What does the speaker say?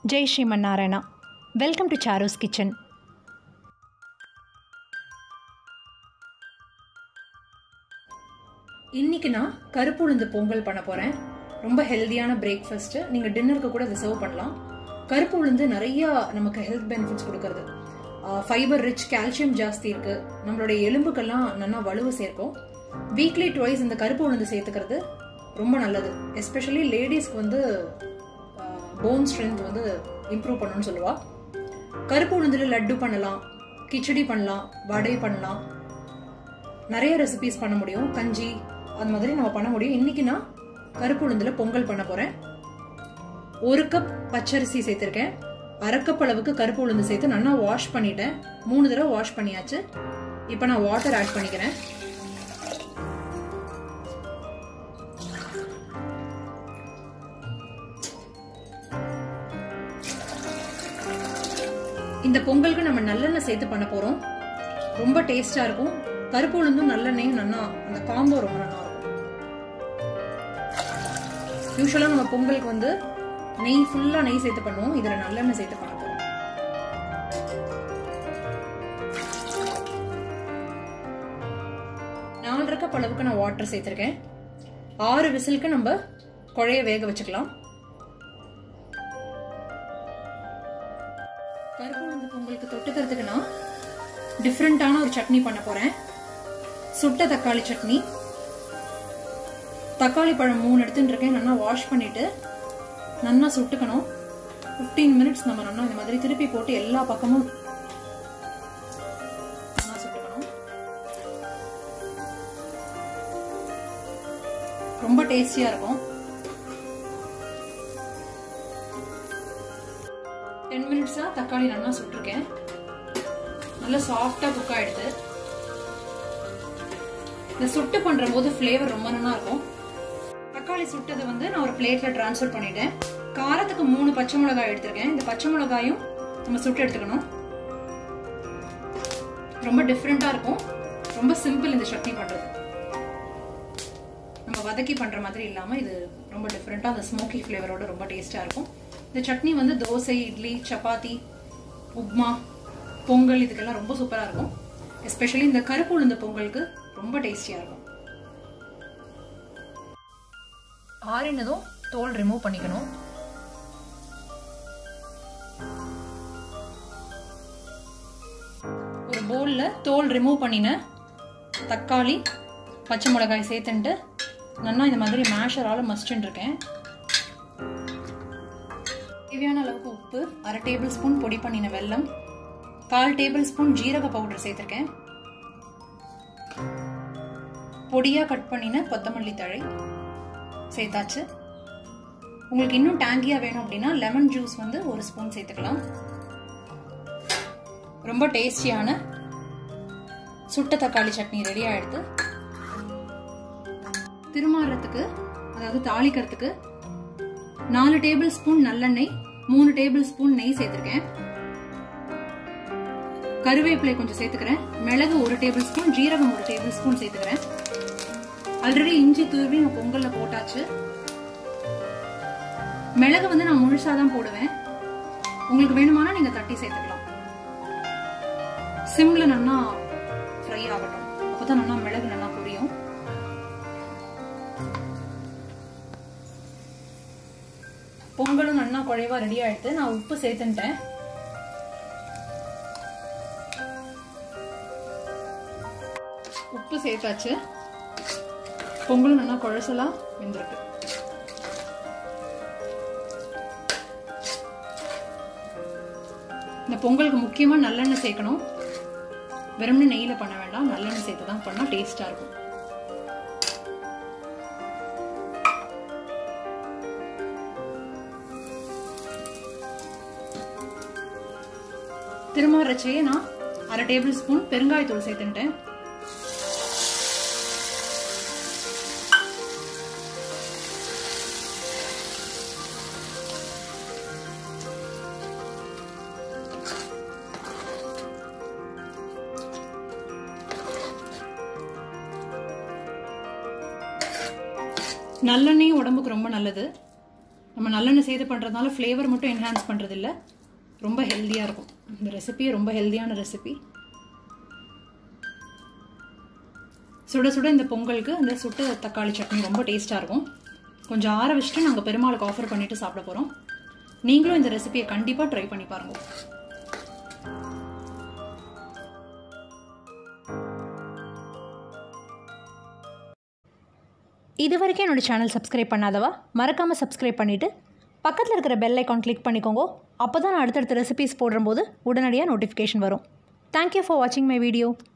Jai Shriman Narayana. Welcome to Charu's kitchen. இன்னைக்கு நான் கருப்பு உளுந்து பொங்கல் பண்ண போறேன். ரொம்ப ஹெல்தியான பிரேக்ஃபாஸ்ட். நீங்க டின்னருக்கு கூட இதை சர்வ் பண்ணலாம். கருப்பு உளுந்து நிறைய நமக்கு ஹெல்த் பெனிஃபிட்ஸ் கொடுக்கறது. ஃபைபர் ரிச், கால்சியம் ஜாஸ்தி இருக்கு. நம்மளுடைய எலும்புக்கெல்லாம் நல்லா வலுவு சேர்க்கும். வீக்லி ட்வைஸ் இந்த கருப்பு உளுந்து சேர்த்துக்கிறது ரொம்ப நல்லது. எஸ்பெஷலி லேடிஸ்க்கு வந்து போன் ஸ்ட்ரென்த் வந்து இம்ப்ரூவ் பண்ணணும்னு சொல்லுவா. கருப்பு உளுந்துல லட்டு பண்ணலாம், கிச்சடி பண்ணலாம், வடை பண்ணலாம், நிறைய ரெசிபிஸ் பண்ண முடியும். கஞ்சி அந்த மாதிரி நம்ம பண்ண முடியும். இன்னைக்கு நான் கருப்பு உளுந்துல பொங்கல் பண்ண போறேன். 1 கப் பச்சரிசி சேர்த்திருக்கேன். 1/2 கப் அளவுக்கு கருப்பு உளுந்து சேர்த்து நல்லா வாஷ் பண்ணிட்டேன். 3 தடவை வாஷ் பண்ணியாச்சு. இப்போ நான் வாட்டர் ஆட் பண்ணிக்கிறேன். இந்த பொங்கலுக்கு நம்ம நல்லெண்ணெய் சேர்த்து பண்ண போறோம். ரொம்ப டேஸ்டா இருக்கும். கருப்பு உளுந்தும் நல்லெண்ணெயும் நல்லா அந்த காம்போ ரொம்ப நல்லா இருக்கும். யூஸ்வலா நம்ம பொங்கலுக்கு வந்து நெய் ஃபுல்லா நெய் சேர்த்து பண்ணுவோம். இதுல நல்லெண்ணெய் சேர்த்து பண்ண போறோம். நாலரை கப் அளவுக்கு நான் வாட்டர் சேர்த்திருக்கேன். 6 விசிலுக்கு நம்ம குழைய வேக வச்சுக்கலாம். கருப்பு உளுந்து பொங்கலுக்கு தொட்டுக்கிறதுக்கு நான் டிஃப்ரெண்டான ஒரு சட்னி பண்ண போறேன். சுட்ட தக்காளி சட்னி. தக்காளி பழம் 3 எடுத்துட்டு இருக்கேன். நல்லா வாஷ் பண்ணிட்டு நல்லா சுட்டுக்கணும். 15 மினிட்ஸ் நம்ம நல்லா இந்த மாதிரி திருப்பி போட்டு எல்லா பக்கமும் நல்லா சுட்டுக்கணும். ரொம்ப டேஸ்டியா இருக்கும். 10 மினிட்ஸா தக்காளி நல்லா சுட்டிருக்கேன். நல்லா சாஃப்டா குக் ஆயிடுது. இந்த சுட்டு பண்ற போது ஃபிளேவர் ரொம்ப நல்லா இருக்கும். தக்காளி சுட்டதை வந்து நான் ஒரு பிளேட்ல டிரான்ஸ்ஃபர் பண்ணிட்டேன். காரத்துக்கு 3 பச்சை மிளகாய் எடுத்திருக்கேன். இந்த பச்சை மிளகாயும் நம்ம சுட்டு எடுத்துக்கணும். ரொம்ப டிஃப்ரெண்டா இருக்கும். ரொம்ப சிம்பிள் இந்த சட்னி பண்றது. நம்ம வதக்கி பண்ற மாதிரி இல்லாம இது ரொம்ப டிஃப்ரெண்டா அந்த ஸ்மோக்கி ஃபிளேவரோட ரொம்ப டேஸ்டா இருக்கும். இந்த சட்னி வந்து தோசை, இட்லி, சப்பாத்தி, உப்மா, பொங்கல் இதுக்கெல்லாம் ரொம்ப சூப்பரா இருக்கும். எஸ்பெஷலி இந்த கருப்பு உளுந்து பொங்கலுக்கு ரொம்ப டேஸ்டியா இருக்கும். ஆறினதும் தோல் ரிமூவ் பண்ணிக்கணும். ஒரு பவுல்ல தோல் ரிமூவ் பண்ணின தக்காளி, பச்சை மிளகாய் சேர்த்துட்டு நல்லா இந்த மாதிரி மேஷரால மசிச்சுட்டு இருக்கேன். தேவையான அளவுக்கு உப்பு, 1/2 டேபிள் ஸ்பூன் பொடி பண்ணின வெல்லம், 1/4 டேபிள் ஸ்பூன் ஜீரக பவுடர் சேர்த்திருக்கேன். பொடியா கட் பண்ணின கொத்தமல்லி தழை சேர்த்தாச்சு. உங்களுக்கு இன்னும் டேங்கியா வேணும் அப்படின்னா லெமன் ஜூஸ் வந்து 1 ஸ்பூன் சேர்த்துக்கலாம். ரொம்ப டேஸ்டியான சுட்ட தக்காளி சட்னி ரெடி ஆயிடுது. திருமாறத்துக்கு, அதாவது தாளிக்கிறதுக்கு 4 டேபிள் ஸ்பூன் நல்லெண்ணெய், 3 டேபிள் ஸ்பூன் நெய் சேர்த்திருக்கேன். கருவேப்பிலை கொஞ்சம் சேர்த்துக்கிறேன். மிளகு 1 டேபிள் ஸ்பூன், ஜீரகம் 1 டேபிள் ஸ்பூன் சேர்த்துக்கிறேன். ஆல்ரெடி இஞ்சி தூவி நான் பொங்கல்ல போட்டாச்சு. மிளகு வந்து நான் முழுசாதான் போடுவேன். உங்களுக்கு வேணுமானா நீங்க தட்டி சேர்த்துக்கலாம். சிம்ல நல்லா ஃப்ரை ஆகட்டும். அப்பதான் நல்லா மிளகு நல்லா புரியும். பொங்கலும் நல்லா குழைவா ரெடி ஆயிடுது. நான் உப்பு சேர்த்துட்டேன். உப்பு சேர்த்தாச்சு. பொங்கலும் நல்லா குழசலா வெந்திருக்கு. இந்த பொங்கலுக்கு முக்கியமா நல்லெண்ணெய் சேர்க்கணும். வெறும்னு நெய்யில பண்ண வேண்டாம். நல்லெண்ணெய் சேர்த்து தான் பண்ணா டேஸ்டா இருக்கும். திருமாறச்சையே நான் 1/2 டேபிள் ஸ்பூன் பெருங்காயத்தூள் சேர்த்துட்டேன். நல்லெண்ணெயும் உடம்புக்கு ரொம்ப நல்லது. நம்ம நல்லெண்ணெய் சேர்த்து பண்ணுறதுனால ஃப்ளேவர் மட்டும் என்ஹான்ஸ் பண்ணுறது இல்லை, ரொம்ப ஹெல்த்தியாக இருக்கும். இந்த ரெசிபியே ரொம்ப ஹெல்த்தியான ரெசிபி. சுட சுட இந்த பொங்கலுக்கு இந்த சுட்ட தக்காளி சட்னி ரொம்ப டேஸ்ட்டாக இருக்கும். கொஞ்சம் ஆற வச்சுட்டு நாங்கள் பெருமாளுக்கு ஆஃபர் பண்ணிவிட்டு சாப்பிட போகிறோம். நீங்களும் இந்த ரெசிபியை கண்டிப்பாக ட்ரை பண்ணி பாருங்க. இது வரைக்கும் என்னோடய சேனல் சப்ஸ்கிரைப் பண்ணாதவா மறக்காமல் சப்ஸ்கிரைப் பண்ணிவிட்டு பக்கத்தில் இருக்கிற பெல் ஐக்கான் கிளிக் பண்ணிக்கோங்க. அப்போ தான் நான் அடுத்தடுத்த ரெசிபிஸ் போடும்போது உடனடியாக நோட்டிஃபிகேஷன் வரும். தேங்க்யூ ஃபார் வாட்சிங் மை வீடியோ.